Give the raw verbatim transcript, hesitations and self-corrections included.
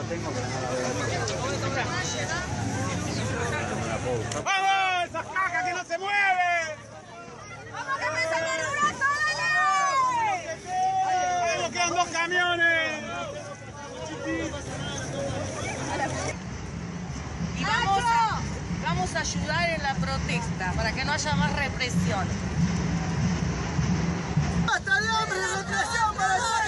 tengo que no la ¡Vamos! ¡Esa caja que no se mueve! ¡Vamos que me sacan el brazo, dale! ¡Ahí nos quedan dos camiones! Y vamos a, vamos a ayudar en la protesta para que no haya más represión. ¡Basta de hambre y represión para